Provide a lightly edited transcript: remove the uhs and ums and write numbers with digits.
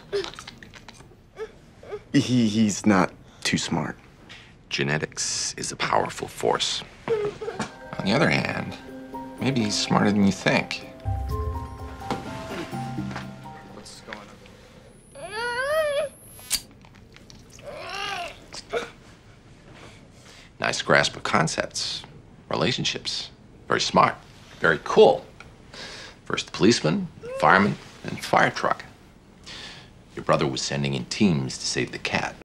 He's not too smart. Genetics is a powerful force. On the other hand, maybe he's smarter than you think. What's going on? Nice grasp of concepts, relationships. Very smart, very cool. First policeman, fireman, and fire truck. Your brother was sending in teams to save the cat.